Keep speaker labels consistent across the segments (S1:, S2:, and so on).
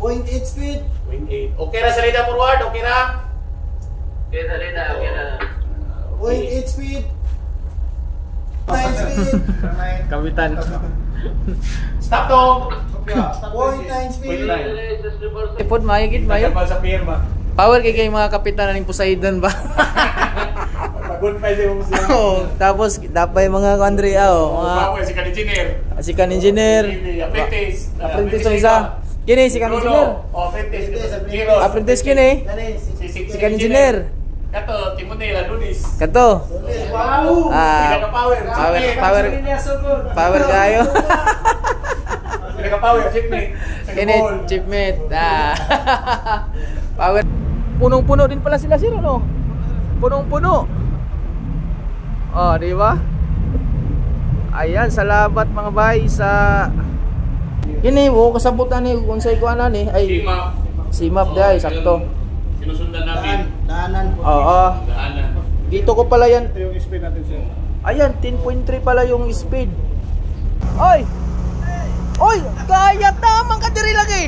S1: 0.8 speed.
S2: 0.8. Okay na salida forward, okay na?
S3: Okay, salida, okay na.
S1: 0.8 speed. 9 speed.
S4: Kapitan.
S2: Stop to.
S1: 0.9 speed.
S4: Ipod mayigit mayo.
S2: Sa pier ba?
S4: Power kay mga kapitan ng Poseidon ba?
S2: Pagod pa yung muslim.
S4: Oh, tapos dapat mga Andrea
S2: Power si kan-engineer.
S4: si kan engineer.
S2: Apprentice.
S4: Apprentice ng isa. Kini si kan engineer.
S2: Apprentice.
S4: Apprentice kini. Si kan engineer.
S2: Kato, Timothy Ladunis.
S4: Kato.
S1: Wow.
S4: Power kayo.
S2: Power, chipmate.
S4: Kini chipmate. Power. Punong-puno din pala sila sir, no? Punong-puno. Oh, di ba? Ayan, salamat mga bay sa kini mo kasabutan ni unsay kuanan ni ay simap day sakto.
S2: Sinusundan namin.
S1: Daanan po.
S4: Oo.
S2: Daanan.
S4: Dito ko pala yan.
S2: Ito yung speed natin sir.
S4: Ayan, 10.3 pala yung speed. Oy! Oy! Kaya tamang ka diri lagi!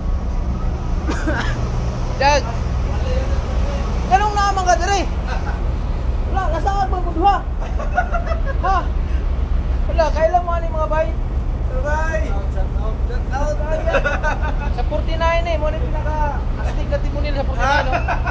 S4: Dag! Ganong naman ka diri? Wala, nasaan mo duha? Ha? Wala, kailan mo ani mga bay?
S1: Bye.
S4: Sa 49 eh, mo ni pinaka-astig na timunin sa 49 no?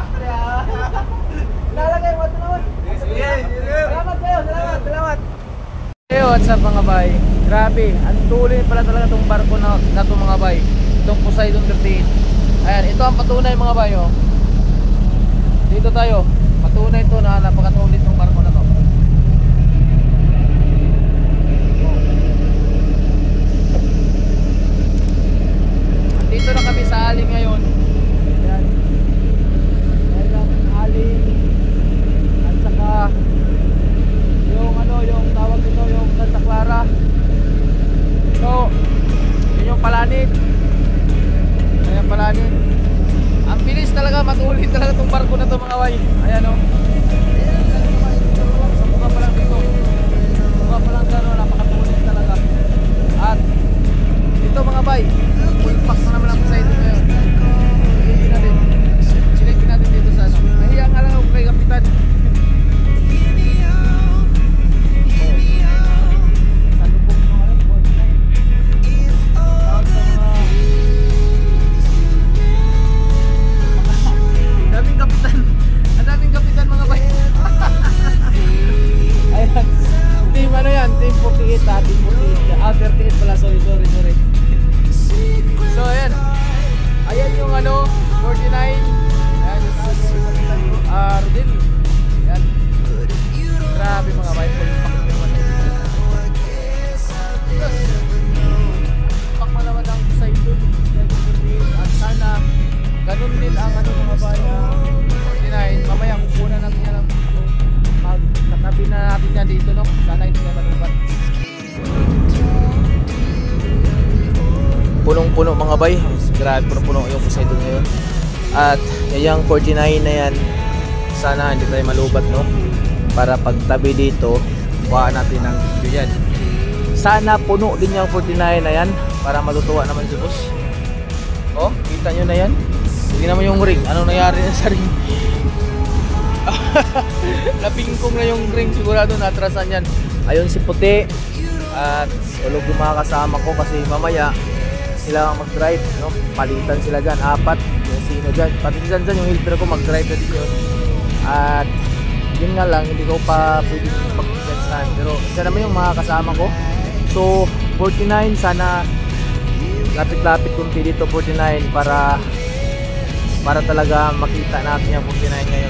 S4: Lalagay mo ito naman. Salamat kayo, salamat. Hey, what's up mga bay? Grabe, ang tuloy pala talaga itong barko na itong mga bay. Itong Poseidon 38. Ayan, ito ang patunay mga bay oh. Dito tayo, patunay ito na napakatuloy itong barko na to. Dito na kami sa aling ngayon. Ayan. Ayan lang aling. At saka yung ano, yung tawag nito, yung Santa Clara. So, yun yung Palanit. Ayan Palanit. Ang bilis talaga, matuloy talaga itong barko na to mga bay. Ayan o. Sa mukha pa lang dito. Mukha pa lang gano'n, napakatuloy talaga. At ito mga bay, full pack na naman ang Poseidon ngayon. Silipin natin. Silipin natin dito sa ano. Nahiya nga lang ako kay Kapitan. Daming kapitan. Ang daming kapitan mga bay. Ayan. Team ano yan? Team 48 ha? Team 48. 38 pala. Sorry. So ayan. Ayan yung ano 49. Ayan yung Rodel. Ayan. Grabe mga bay. Pak mo naman ang Poseidon. At sana ganun din ang ano mga bay 49. Mamaya kukunan natin yan ang magkatabi na natin yan dito no. Sana hindi na malubat. Punong-puno mga bay. Grabe, punong-puno yung Poseidon ngayon. At yung 49 na yan, sana hindi tayo malubat no. Para pagtabi dito, kuhaan natin ng video yan. Sana puno din yung 49 na yan para matutuwa naman si boss. Oh, kita nyo na yan. Hindi naman yung ring. Anong nangyari na sa ring? Napingkong na yung ring. Sigurado natrasan yan. Ayun si Puti. At tulog yung mga kasama ko kasi mamaya sila ang mag-drive, no? Palitan sila dyan, 4 yung sino dyan, pati si Zanzan yung helper ko mag-drive na din yun. At yun nga lang, hindi ko pa pwede mag-pensan, pero isa naman yung mga kasama ko. So 49, sana lapit-lapit kunti dito 49 para talaga makita natin yung 49 ngayon.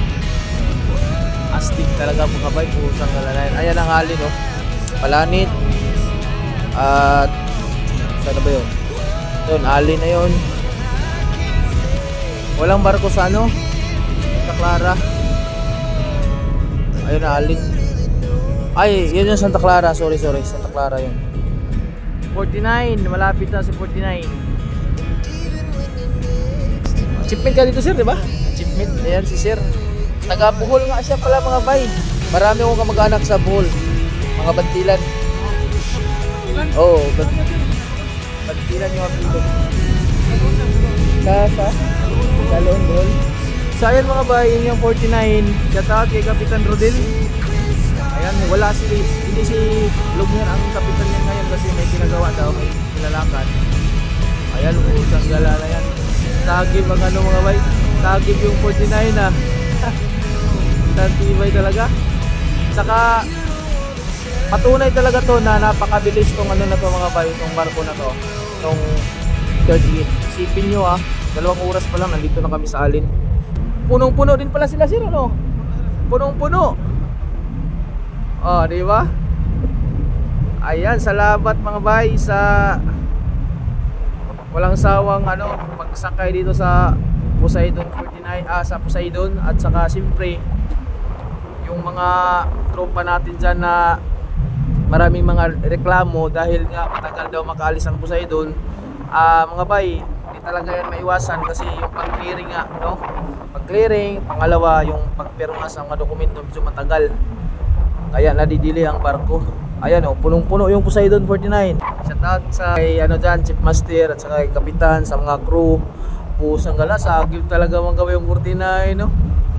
S4: Astig talaga mga bay, pusang galalayan. Ayan ang hali no, Palanit. At sana ba yun? Yun, ali na yun. Walang barko sa ano Santa Clara. Ayun na, ali. Ay, yun yung Santa Clara. Sorry, Santa Clara yun. 49, malapit na si 49. Chipmate ka dito sir, di ba? Chipmate, ayan si sir. Taga Bohol nga siya pala mga bay. Marami akong kamag-anak sa Bohol. Mga Bantilan. Oo, Bantilan yung apelido. Sa London. So ayan mga bay, yun yung 49. Shout out kay Kapitan Rodel. Ayan, wala hindi si Lugner ang kapitan niya ngayon kasi may ginagawa daw, may nilalakad. Ayan, usang gala na yan. Sagib ang ano mga bay. Sagib yung 49 na. Tantibay talaga. Saka patunay talaga to na napakabilis tong ano na to mga bay, tong barko na to. Tong 38. Isipin nyo 2 oras pa lang nandito na kami sa Alin. Punong-puno din pala sila sir, ano? Punong-puno. Oh, di ba? Ayan, salamat mga bay sa walang sawang ano pagsakay dito sa Poseidon 49, sa Poseidon, at saka siyempre yung mga tropa natin dyan na maraming mga reklamo dahil nga matagal daw makaalis ang Poseidon. Mga bay, hindi talaga yan maiwasan kasi yung pag-clearing nga, no? Pag-clearing, pangalawa yung pagpirma sa mga dokumento medyo matagal. Kaya nadidili ang barko. Ayan punong-puno yung Poseidon 49. Shout out sa ano dyan, Chief Master at saka kay Kapitan, sa mga crew. Pusang gala, sagib talaga mga gawin yung 49, no?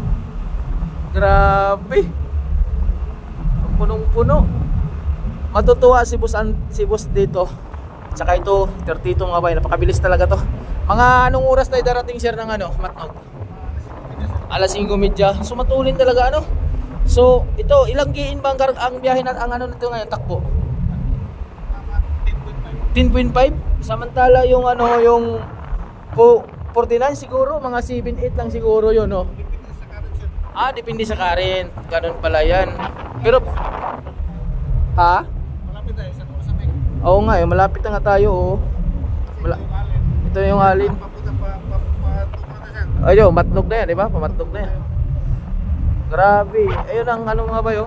S4: Grabe. Punong-puno. Matutuwa si boss dito. Tsaka ito, 32 mga bay, napakabilis talaga to. Mga anong oras tayo darating sir ng ano, Matnog? 5:30. So matulin talaga ano. So ito, ilang giin ba ang biyahe na ang ano nito ngayon, takbo? 10.5. Samantala yung ano, yung 49 siguro, mga 7-8 lang siguro yun, no? Depende sa current. Ganun pala yan. Pero
S1: Malapit tayo sa Tursapeng.
S4: oo nga, malapit na nga tayo, oh. Ito yung Alin. Ayun, Matnog na yan, di ba? Pamatnog na yan. Grabe. Ayun ang ano nga ba yun?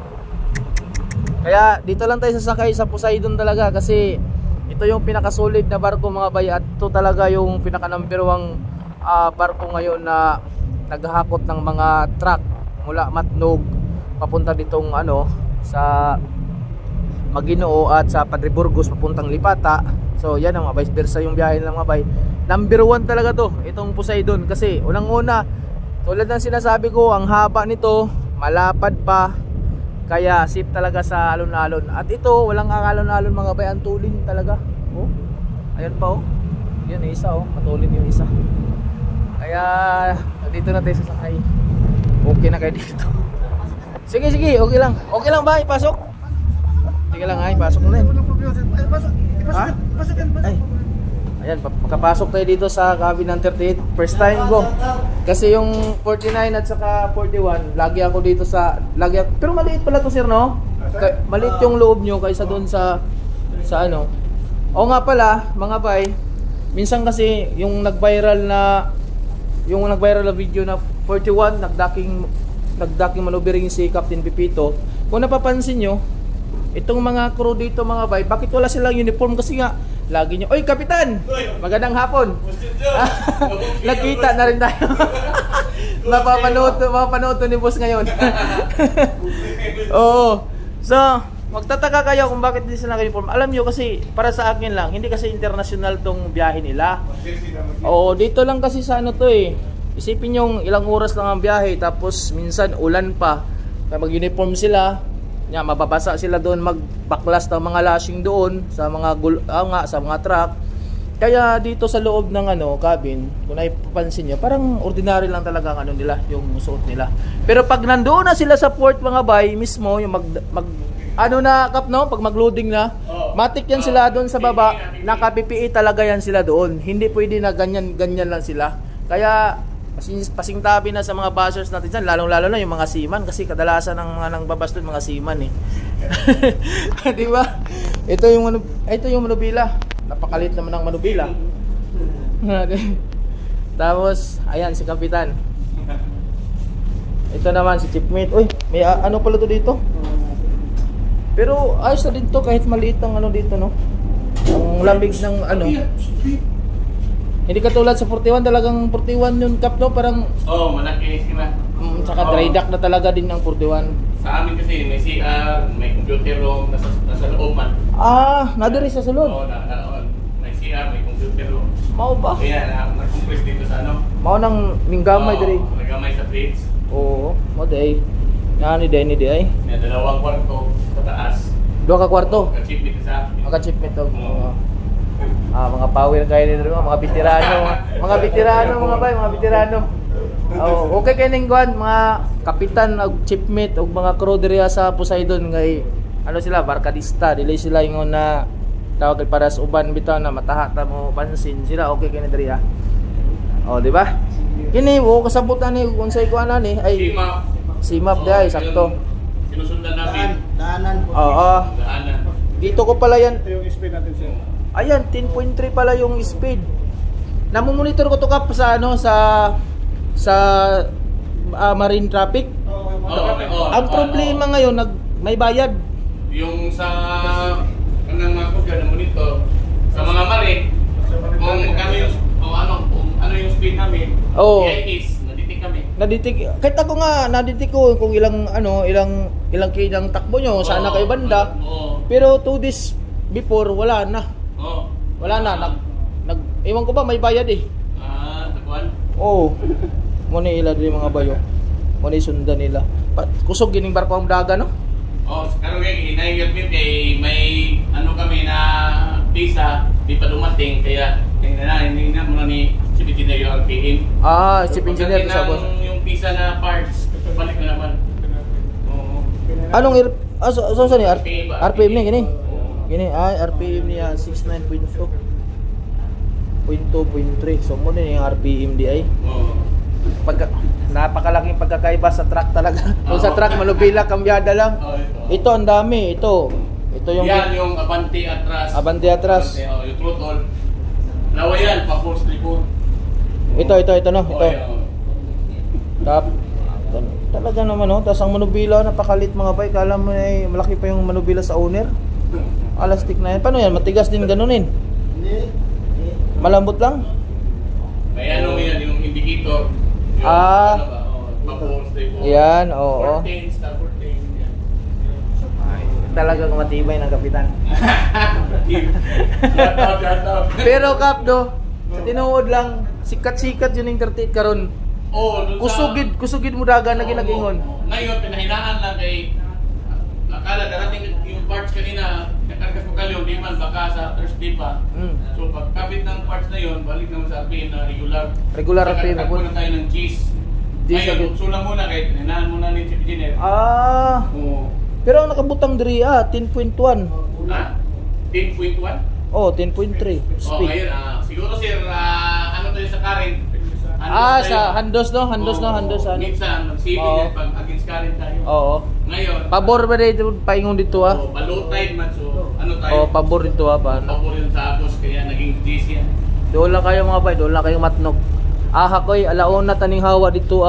S4: Kaya dito lang tayo sasakay sa Poseidon talaga kasi ito yung pinakasolid na barko mga bay, at ito talaga yung pinaka number 1 barko ngayon na naghahakot ng mga truck mula Matnog papunta ditong ano sa Maginoo at sa Padre Burgos papuntang Lipata. So yan ang mga vice versa yung biyahe ng mga bay. Number 1 talaga to, itong Poseidon, kasi unang-una tulad ng sinasabi ko, ang haba nito, malapad pa, kaya safe talaga sa alon-alon. At ito, walang alon-alon mga bay, ang tulin talaga. Oh, ayan pa oh. Yan isa oh, matulin yung isa. Kaya dito na tayo sasakay. Okay na kayo dito. Sige, okay lang. Okay lang ba? Ipasok? Sige lang ay, pasok na yun. Ay, ayan, makapasok tayo dito sa cabin ng 38. First time ko. Kasi yung 49 at saka 41, lagi ako dito pero maliit pala to sir, no? Maliit yung loob nyo kaysa doon sa ano. O nga pala, mga bay, minsan kasi yung nag-viral na video na 41, nagdaking maneuvering si Captain Pipito. Kung napapansin nyo, itong mga crew dito mga bay, bakit wala silang uniform? Kasi nga lagi nyo, oy Kapitan, magandang hapon. Nagkita na rin tayo. Mapapanood to ni boss ngayon. Oo. So magtataka kayo kung bakit hindi sila uniform. Alam nyo kasi, para sa akin lang, hindi kasi international tong biyahe nila. Oo, dito lang kasi sa ano to eh. Isipin yung ilang oras lang ang biyahe, tapos minsan ulan pa. Kaya mag-uniform sila, mababasa sila doon, magbaklas ng mga lashing doon sa mga sa mga truck. Kaya dito sa loob ng ano, cabin, kung napapansin niyo, parang ordinary lang talaga ang ano nila, yung suot nila. Pero pag nandoon na sila sa port mga bay mismo, yung pag mag-loading na, matik yan sila doon sa baba, naka-PPE talaga yan sila doon. Hindi pwede na ganyan lang sila. Kaya pasingtabi na sa mga buzzers natin dyan, lalong-lalo na yung mga seaman, kasi kadalasan ng mga nangbabas doon mga seaman eh. Di ba? Ito yung manubila. Napakalit naman ng manubila. Tapos ayan si Kapitan. Ito naman si Chiefmate. Uy, may ano pala to dito? Pero ayos na din to kahit maliit ang ano dito, no? Ang lamig ng ano. Hindi katulad sa 41, talagang 41 yung cap, no? Parang
S2: malaki sila.
S4: Tsaka dry dock na talaga din ng 41.
S2: Sa amin kasi may CR, may computer room, nasa loob man.
S4: Nadiri sa sulod.
S2: May CR, may computer room.
S4: Mao ba?
S2: Kaya nag-compress dito sa ano.
S4: Mao nang minggamay diri.
S2: Nagamay sa plates.
S4: Oo, mo day. Nani day ni day.
S2: May dalawang kwarto sa taas.
S4: Duha ka kwarto.
S2: Ka-chip dito sa akin.
S4: Mga chip nito. Mga power kayo nito, mga veterano, mga veterano mga bay, mga veterano. Oh, okay kay ning kuan, mga kapitan og chipmate og mga crew diri sa Poseidon kay ano sila barkadista, dili sila ingon na tawag kay para sa uban bitaw na matahata mo pansin sila okay kay ni diri. Oh, di ba? Kini kasabutan ni unsay kuan ni ay simap dai sakto.
S2: Sinusundan namin.
S1: Daanan po.
S4: Oo.
S2: Daanan.
S4: Dito ko pala yan.
S1: Ito yung speed natin sir.
S4: Ayan, 10.3 pala yung speed. Namumonitor ko to kap sa ano sa marine traffic. Ang problema ngayon may bayad.
S2: Yung sa kanang mga kuga na monitor sa mga marine kung magkano yung kung ano yung speed namin.
S4: Oo.
S2: is naditik kami.
S4: Naditik. Kahit ako nga naditik ko kung ilang ilang takbo nyo sana kayo banda.
S2: Oo.
S4: Pero 2 days before wala na.
S2: Oo.
S4: Wala na ewan ko ba may bayad eh.
S2: Takuan.
S4: Oo. Mo ni ila diri mga bayo. Mo ni sundan nila. Kusog gining barko ang daga no?
S2: Oh, karon kay inaingat mi kay may ano kami na visa di pa dumating kaya hindi na muna ni si engineer yung RPM.
S4: Chief engineer sa boss.
S2: Yung visa na parts balik na naman. Oo.
S4: Anong so ni
S2: RPM ba?
S4: RPM ni gini.
S2: Oo.
S4: Gini RPM niya 69.2. 0.2.3. So mo ni yung RPM di ay.
S2: Oo.
S4: Napakalaking pagkakaiba sa truck talaga. Kung sa truck malubila kambyada lang. Ito ang dami, ito yung
S2: yan yung abante atras.
S4: Abante atras.
S2: Yung throttle. Lawa yan pa force report.
S4: Ito no, ito. Talaga naman no, tas ang manubila napakalit mga bay, kala mo ay malaki pa yung manubila sa owner. Elastic na yan. Paano yan? Matigas din ganunin.
S1: Hindi.
S4: Malambot lang.
S2: May ano yan yung indicator. Yung, pa-force report.
S4: Yan, oo.
S2: 14, star 14 yan.
S4: Talagang matibay ng kapitan.
S2: Shout out.
S4: Pero Kap do, sa tinuod lang, sikat-sikat yun yung 38 karon.
S2: Oh,
S4: Kusugid mo daga na ginagingon.
S2: Ngayon pinahinaan lang kay akala darating yung parts kanina, nakargas ko kalyo, di man baka sa Thursday pa. So pagkabit ng parts na yun, balik naman sa RPM na regular.
S4: Regular RPM na po.
S2: Nagkakagpo na tayo ng cheese. Ngayon, sulang muna kahit hinaan muna ni Chief Engineer. Oo.
S4: Pero ang nakabutang diri 10.1.
S2: Ha? 10.1?
S4: Oh, 10.3 speed.
S2: Ngayon, siguro sir, ano tayo sa current?
S4: Sa handos no? Handos.
S2: Minsan, mag-saving yan pag against current tayo.
S4: Oo.
S2: Ngayon,
S4: Pabor ba dito paingon dito
S2: low tide man, so ano tayo?
S4: Pabor dito paano?
S2: Pabor yun sa Agos, kaya naging GC yan.
S4: Doon lang kayo mga bay, doon lang kayong matnog. Hakoy, alauna taning hawa dito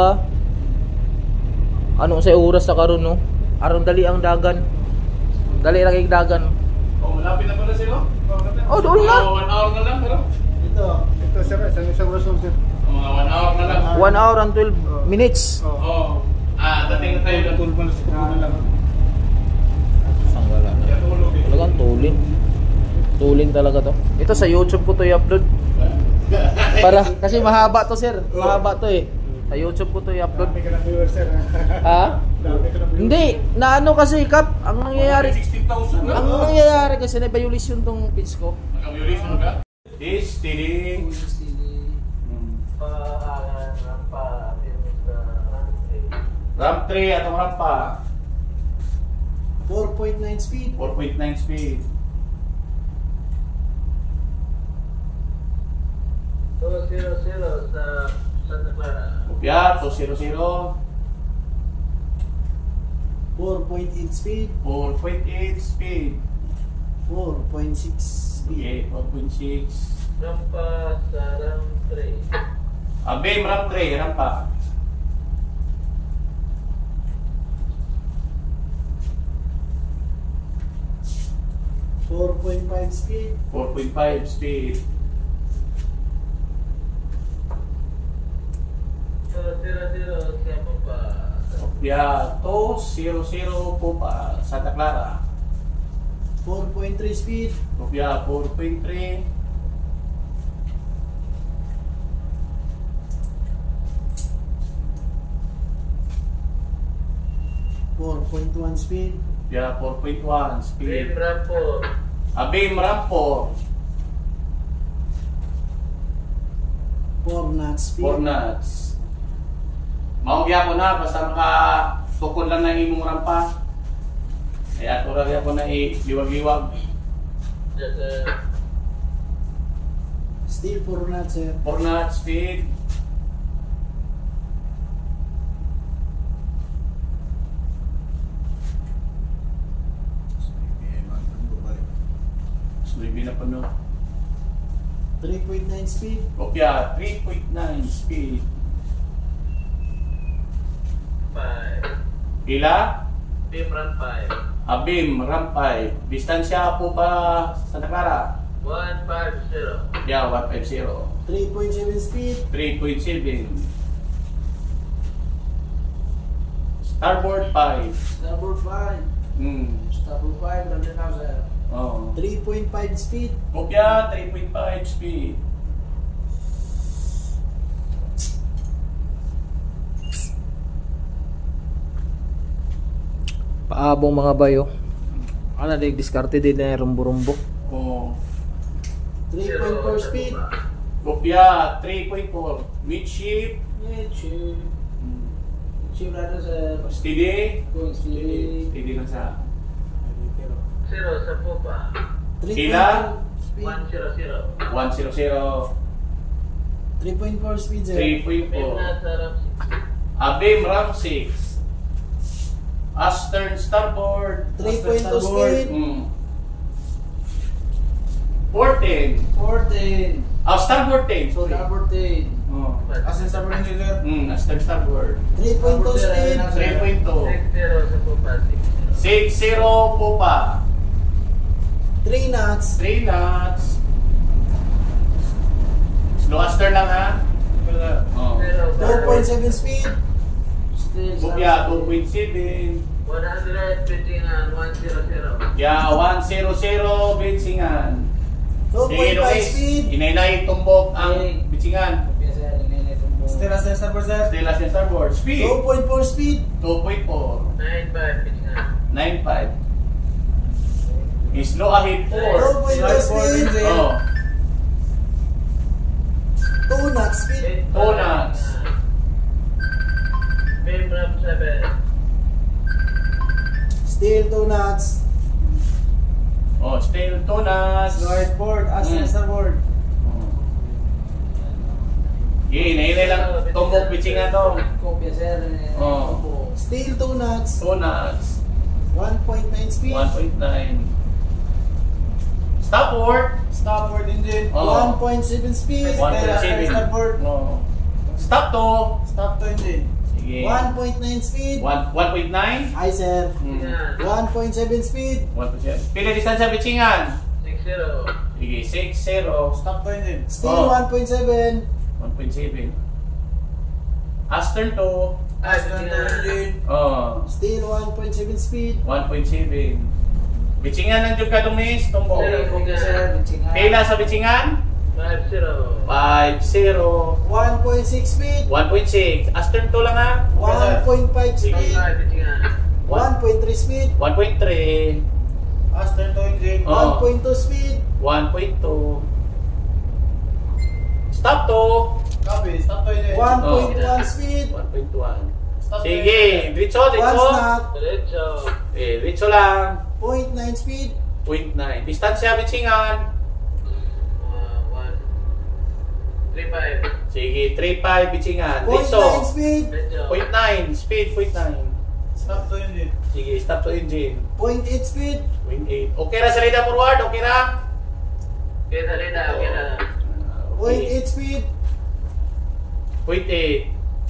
S4: Ano sa oras sa karon no? Aron dali ang dagan. Dali ra kay dagan.
S2: Malapit na pala sila?
S4: Doon na.
S2: 1 hour na lang, pero?
S1: Ito sir, isang oras sir.
S2: Mga 1 hour na lang.
S4: 1 hour and 12 minutes.
S2: Dating na tayo doon.
S1: Tulpan na lang.
S4: Sanggala na. Talagang tulin talaga to. Ito sa YouTube ko to i-upload. Kasi mahaba to sir. Mahaba to eh. Sa YouTube ko to i-upload.
S1: Dami ka ng viewers sir. Dami ka ng viewers.
S4: Hindi, na ano kasi Kap, ang nangyayari
S2: 16,000 na.
S4: ang nangyayari kasi na violation tong page ko.
S2: Naka-violation ka? Steady. Ramp 3 atong rampa.
S1: 4.9 speed.
S2: 4.9 speed.
S3: So, 0 sa Santa Clara.
S2: Kopya, 200.
S1: 4.8 speed.
S2: 4.8 speed.
S1: 4.6 speed.
S2: Okay, 4.6.
S3: Rampa sa Ram 3.
S2: Beam ramp 3, rampa.
S1: 4.5 speed.
S2: 4.5 speed.
S3: So, 0 sa Papa.
S2: Kopya, 200 po pa, Santa Clara.
S1: 4.3 speed.
S2: Kopya, 4.3.
S1: 4.1 speed.
S2: Yeah, 4.1 speed.
S3: Beam ramp 4.
S2: Beam ramp 4.
S1: 4 knots speed.
S2: 4 knots. Maugya ko na, basta makatukod lang ng imong rampa. Kaya ito rin ako na iwag-iwag.
S3: Yes, sir.
S1: Still 4 knots, sir.
S2: 4 knots speed. Maybe na puno.
S1: 3.9 speed.
S2: Kopya, 3.9 speed.
S3: 5.
S2: Pila?
S3: Beam ramp 5.
S2: Beam ramp 5. Distansya po pa sa nakara.
S3: 150.
S2: Yeah, 150.
S1: 3.7 speed.
S2: 3.7. Starboard 5.
S1: Starboard 5. Starboard 5, nandun na, sir.
S2: Oh.
S1: 3.5 speed.
S2: Kopya, 3.5 speed.
S4: Paabong mga bayo. Ano na diskarte din na rumbo-rumbo.
S2: Oh.
S1: 3.4 speed.
S2: Kopya, 3.4. Midship.
S1: Yeah, chip. Chip natin, sir.
S2: Steady.
S1: Going steady.
S2: Steady na sa
S3: 0 sa pupa.
S1: 3.4
S2: Pila?
S1: speed.
S3: 100.
S2: 100.
S1: 3.4 speed, sir.
S3: 3.4.
S2: 3.4. Beam ramp 6. Astern starboard.
S1: 3.2 speed.
S2: 14.
S1: 14.
S2: Starboard 10, sorry.
S1: Starboard 10.
S2: Oh.
S1: Asin starboard din, sir.
S2: Astern starboard.
S1: 3.2 speed.
S2: 3.2.
S3: 60 sa pupa.
S2: 60 po pa.
S1: 3 knots.
S2: 3 knots. Slow astern lang ha. Oh.
S1: 2.7 speed. Still
S2: Bukya, 2.7.
S3: 100 pitching on 100.
S2: Yeah, 100 bitsingan.
S1: 2.5 speed.
S2: Inainay tumbok ang bitsingan.
S1: Still as starboard, sir.
S2: Still as starboard. Speed.
S1: 2.4 speed.
S2: 2.4.
S3: 95 pitching on.
S2: 9.5. Slow ahead 4.
S1: 2.2 speed.
S2: Oh.
S1: 2 knots speed.
S2: 2 knots.
S3: Beam ramp 7.
S1: Still 2 knots.
S2: Oh, still 2 knots.
S1: Right board. Asin starboard.
S2: Inainay lang tumbok bitsingan to.
S1: Kopya, sir.
S2: Oh.
S1: Still 2 knots.
S2: 2 knots.
S1: 1.9 speed.
S2: 1.9. Starboard.
S1: Starboard engine.
S2: Oh.
S1: 1.7 speed.
S2: 1.7.
S1: Starboard.
S2: Oh. Stop to.
S1: Stop to engine.
S2: Sige.
S1: 1.9 speed.
S2: 1.9.
S1: Ay, sir. 1.7 speed.
S2: 1.7. Pila distansya bitsingan?
S3: 60.
S2: Sige, 60.
S1: Stop to engine. Still
S2: Oh.
S1: 1.7.
S2: 1.7. Astern to.
S1: Stop to engine.
S2: Oh.
S1: Still 1.7 speed.
S2: 1.7. Bitsingan ng Jugkadumis, tumbok.
S1: Kopya, sir.
S2: Pila sa bitsingan?
S3: 50.
S2: 50.
S1: 1.6 speed.
S2: 1.6. Astern to lang ha?
S1: 1.5 speed.
S3: 5 pitching on.
S1: 1.3 speed.
S2: 1.3.
S1: Astern to engine.
S2: Oh.
S1: 1.2 speed.
S2: 1.2. Stop to.
S1: Copy. Stop to engine. 1.1 speed.
S2: 1.1. Sige, diretso,
S1: 1
S2: diretso.
S1: snap.
S3: Diretso.
S2: Diretso lang.
S1: 0.9 speed.
S2: 0.9. Distansya bitsingan.
S3: 35.
S2: Sige, 3.5 bitsingan.
S1: 0.9
S2: Diretso.
S1: speed.
S3: Diretso.
S2: 0.9. Speed, 0.9.
S1: Stop to engine.
S2: Sige, stop to engine.
S1: 0.8 speed.
S2: 0.8. Okay ra salida forward, okay ra?
S3: Okay, salida. Okay na.
S1: 0.8 speed.
S2: 0.8.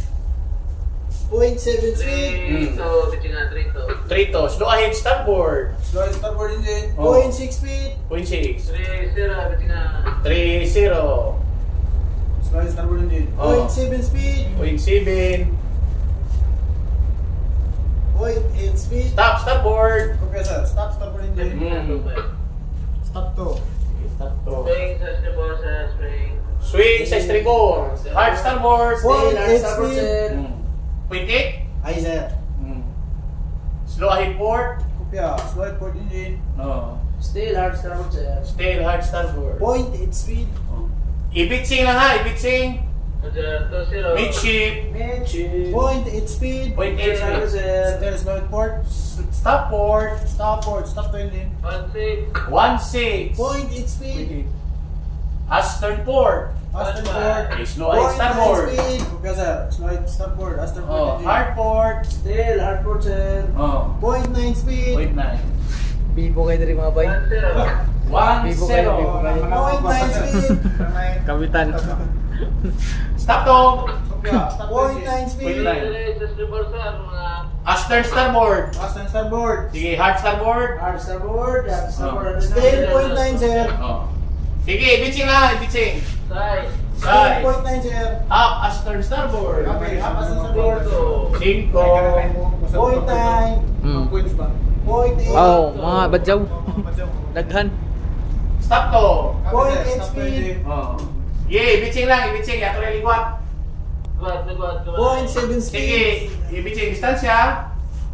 S1: 0.7 speed.
S3: 3 pitching on. 3 to.
S2: 3 to. Slow ahead starboard.
S1: Slow starboard engine.
S2: Oh.
S1: 0.6 speed.
S2: 0.6.
S3: 3-0 pitching on.
S2: 3.0.
S1: Slow starboard engine.
S2: Oh.
S1: 0.7 speed.
S2: 0.7.
S1: 0.8 speed.
S2: Stop starboard.
S1: Okay, sir. Stop starboard engine. Stop to.
S2: Sige, stop to.
S3: Swing sa snowboard sa spring.
S2: Swing sa estribor. Hard starboard.
S1: Still hard
S2: 0.8.
S1: starboard, sir.
S2: 0.8.
S1: Ay, sir.
S2: Slow Slow ahead port.
S5: Kopya, slide port engine.
S2: Oh.
S1: Still hard starboard, sir.
S2: Still hard starboard.
S5: Point, its speed.
S2: Ibitsing lang ha, ibitsing.
S3: Roger, 20.
S2: Midship.
S1: Midship.
S5: Point, its speed.
S2: Point 8
S1: Starboard,
S2: speed.
S1: sir.
S5: Still slide port.
S2: Stop port.
S5: Stop port, stop to engine.
S3: 16.
S2: 1-6.
S5: Point, its speed.
S2: Astern port.
S5: Astern port.
S2: Okay, slow ahead starboard.
S5: Speed. Kopya sir, slide starboard, astern port
S2: Oh,
S5: engine.
S2: hard port.
S1: Still hard port, sir.
S2: Oh.
S5: Point 9 speed.
S2: Point 9.
S4: Bibo kayo dari mga bay.
S3: 10.
S2: 1-0.
S5: Point 9 speed.
S4: Kapitan.
S2: Stop to.
S5: Kopya, point 9 speed.
S2: Point 9.
S3: Just reverse, sir. Mga
S2: Astern starboard.
S5: Astern starboard.
S2: Sige, hard starboard.
S1: Hard starboard. Hard starboard.
S5: Still point 9 sir.
S2: Oh. Sige, ibitsing lang, ibitsing.
S3: side.
S5: Still
S2: Side.
S5: point 9 sir.
S2: Up, astern starboard.
S5: Okay, up astern starboard.
S2: 5.
S5: Point 9. Point 8.
S4: Oh, mga badyaw. Daghan.
S2: Stop to.
S5: Point 8 speed.
S2: Oh. Yeah, ibitsing lang, ibitsing. Yato rin liwat.
S3: Guard.
S5: Point 7
S2: Sige,
S5: speed.
S2: ibitsing. Distansya.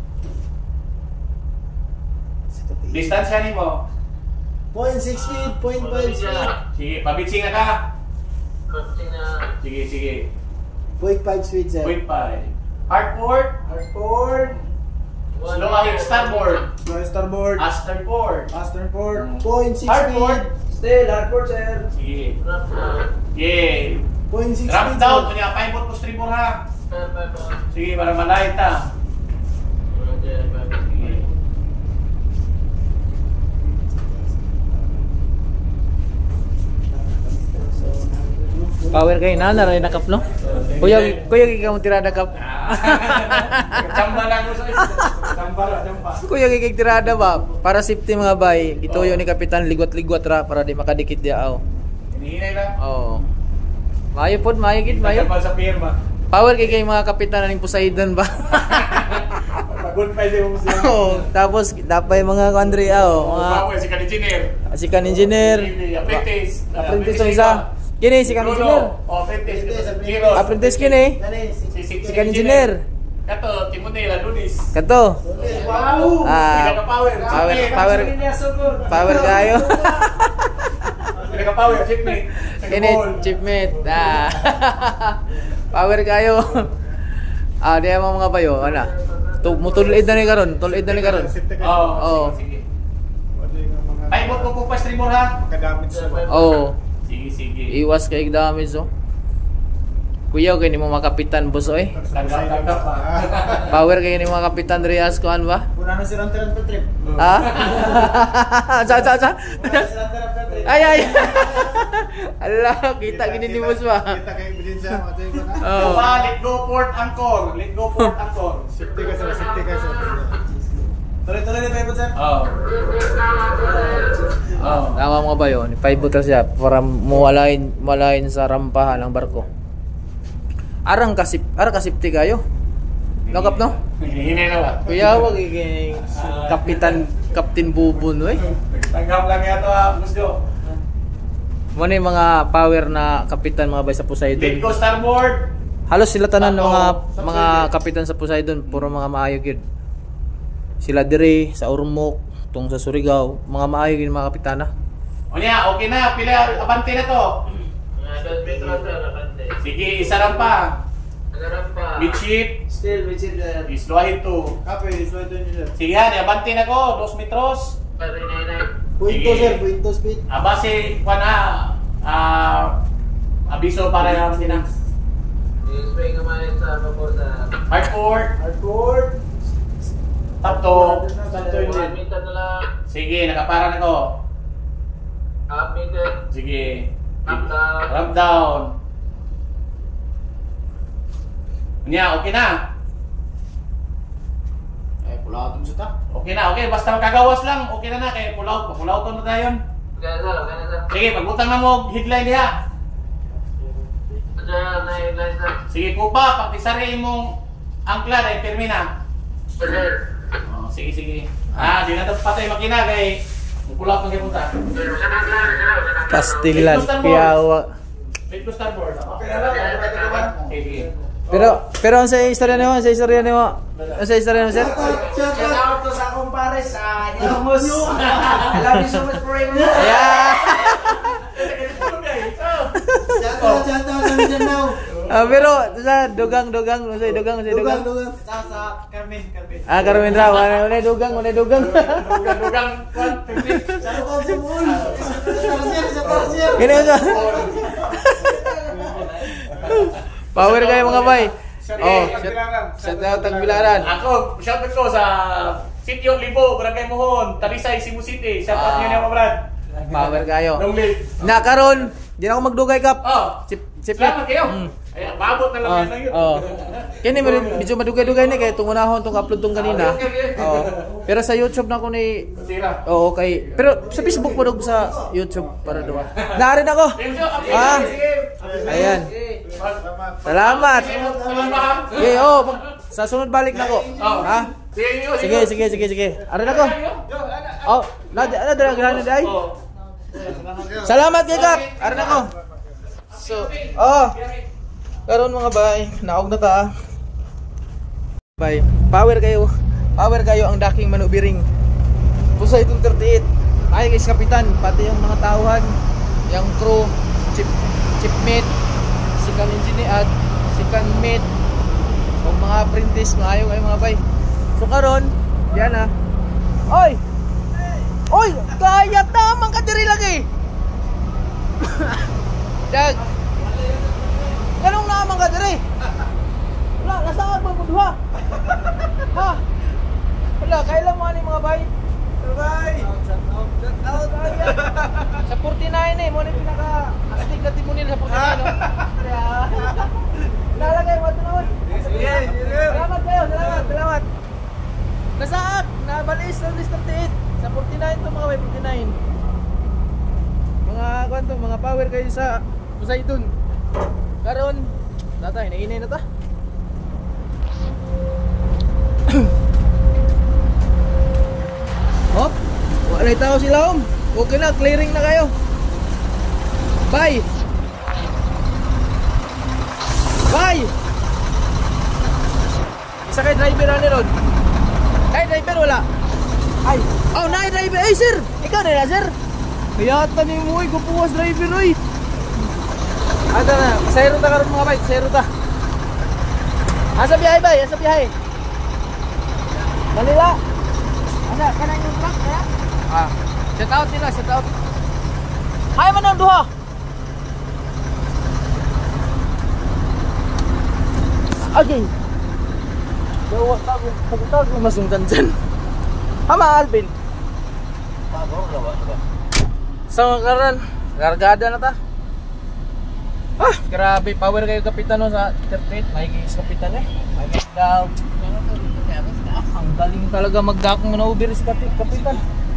S2: Distansya ni mo.
S5: Point 6 speed. Point 5 speed.
S2: Sige, pabitsing na ka.
S3: Continue na.
S2: Sige.
S5: Point 5 speed sir.
S2: Point 5. Hard port.
S1: Hard port.
S2: Slow ahead starboard.
S5: Slow starboard.
S2: Astern port.
S5: Astern port. Point 6
S2: Hard
S5: speed.
S2: port.
S1: Still hard port, sir.
S2: Sige.
S3: Drop na.
S2: Yeah.
S5: Point 6
S2: Drop
S5: speed
S2: down.
S5: sir.
S2: Kunya, paibot ko streamer ha.
S3: 5.
S2: Sige, para malay ta.
S3: Roger, 5.
S2: Sige.
S4: Power kayo na rin nakap no? Kuya ikaw mo tirada kap.
S2: Chamba lang ko sa Chamba.
S4: Kuya kay tirada ba para safety mga bay. Gituyo ni kapitan ligwat-ligwat ra para di makadikit dia aw.
S2: Hinihinay lang.
S4: Oo. Mayo pod, mayo gid, mayo.
S2: Tagal pa sa pirma.
S4: Power kay mga kapitan ning Poseidon ba.
S2: Pagod pa siya mo siya.
S4: Oo, tapos dapay mga Andre aw, mga
S2: Power si kan-engineer.
S4: asikan engineer.
S2: Apprentice.
S4: Apprentice ang isa. Kini si kan engineer.
S2: Oh, apprentice. Zero.
S4: Apprentice kini. Si kan engineer.
S2: Kato, Timothy Ladunis.
S4: Kato.
S1: Wow!
S2: Pinaka power.
S4: Power kayo.
S2: Pinaka power, chipmate.
S4: Kini chipmate. Power kayo. Di mo mga bayo, ana. Mutulid na ni karon, tulid na ni karon.
S2: Oo. Sige. Ay, mo po pa streamer ha.
S4: Oh,
S2: Sige.
S4: iwas kay damage oh. Kuya kay ni mo mga kapitan boss oy.
S2: Tanggap pa.
S4: Power kay ni mga kapitan Rias kuan ba?
S5: Una na si Ranteran per trip.
S4: Ha? Sa. Ay. Allah, kita gini ni boss ba?
S5: Kita kay ebidensya, matay ko na.
S4: Oh.
S2: Let go port anchor.
S5: Safety ka sir. Tuloy na tayo sir.
S2: Oh.
S4: Tama mga bayo, ni 5 butas siya para mawalain sa rampahan ng barko. Arang kasipti kayo. Nakap no?
S2: Hinay na ba?
S4: Kuya wag kay Captain Bubon oy.
S2: Tanggap lang yato ha, gusto.
S4: Mo ni mga power na kapitan mga bay sa
S2: Let
S4: Poseidon.
S2: go starboard.
S4: Halos sila tanan ng
S2: Ako,
S4: mga kapitan sa Poseidon, puro mga maayo gid. Sila dire sa Urmok, tung sa Surigao, mga maayo gid mga kapitana.
S2: O niya, okay na. Pila, abante na to.
S3: Don't be trust, sir. Nakante.
S2: Sige, isa lang pa.
S3: Nagarap pa.
S2: Midship.
S1: Still midship, sir.
S2: Isloahin to.
S5: Copy, slide doon sir.
S2: Sige yan, abante na ko. 2 metros.
S5: Point 2 sir, point 2 speed.
S2: Base, abiso para yung sinang.
S3: I-spray ka man sa vapor sa
S2: Hardport. Top to.
S3: 1 meter na lang.
S2: Sige, nakapara na ko.
S3: Half meter.
S2: Sige.
S3: Ramp down.
S2: Ramp down. Niya, okay na.
S5: Pula atong sa
S2: Okay na, okay. Basta magkagawas lang. Okay na na. Kaya pulaw to na tayo.
S3: Okay na, sir.
S2: Sige, pagbutang na mo, headline diha.
S3: Sir, na-headline, sir.
S2: Sige po pa, pagtisari mong angkla dahil pirmi na.
S3: Sir.
S2: Oh, sige. Di na dapat patay makina kay pulaw pang gipunta.
S4: Pastilan piyawa.
S2: Wait to starboard.
S5: Okay na lang,
S2: Sige.
S4: Pero ang sa istorya nimo, sir? Ang sa istorya nimo, sir?
S1: Morris, Ramos. I love you so much for Ramos.
S4: Yeah.
S5: Shout out sa dyan now.
S4: Pero sa dugang.
S5: Sa Carmen.
S4: Carmen raw. Unay dugang.
S2: Dugang.
S5: Shout out sa Moon. Sa Tarsier.
S4: Kini sa. Power kayo mga bay. Shout out Tagbilaran.
S2: Ako, shoutout ko sa Sitio Libo, Barangay Mohon, Talisay, Cebu City. Shoutout niyo niya mga brad.
S4: Power kayo.
S2: Long live.
S4: Na karon, di na ako magdugay kap.
S2: Salamat kayo. Ay, babot na lang yan.
S4: Kini medyo madugay-dugay ni kay tungunahon tong upload tong kanina. Pero sa YouTube na ko ni
S2: Tira.
S4: okay. Pero sa Facebook pa dog sa YouTube para do. Naarin ako. Ayan. Salamat. Okay, sa sunod balik na ko. Ha? Sige. Arin ako. Nadala day. Salamat kay Kap. Arin ako. So, karon mga bay, naog na ta. Bay, power kayo ang daking manubiring. Pusa itong 38. Ay guys, kapitan, pati yung mga tauhan, yung crew, chief mate, second engineer at second mate, o mga apprentice, maayo kayo mga bay. So karon, yan na. Oy, kaya tamang ka diri lagi. Dag. Ganong naman ka diri? Wala, nasaan mo duha? Ha? Wala, kailan mo ani mga bay? Bay! Sa 49 mo ni pinaka-astig na timunin sa 49, no? Nalagay mo ito naman. Salamat kayo, salamat. Nasaan? Nabalis sa list 38. Sa 49 to mga bay, 49. Mga power kayo sa Poseidon. Karon, tatay, nainay na ta. Hop, wala tao sila om. Okay na, clearing na kayo. Bye. Isa kay driver ani ron. Kay driver wala. Ay, na driver. Ay sir, ikaw na sir. Kaya ni mo gupuwas driver oy. Ada na, sayro ta karon mga bay, sayro ta. Asa biyahe bay, asa biyahe. Manila. Asa kanang yung truck kaya? Shout out nila, shout out. Hay man ang duha. Okay. Dawa tag masungtan dyan. Ama Alvin. Sa karon, gargada na ta. Grabe, power kayo kapitan no sa 38. May kis kapitan May daw. Ang galing talaga magdakong na uber si kapitan.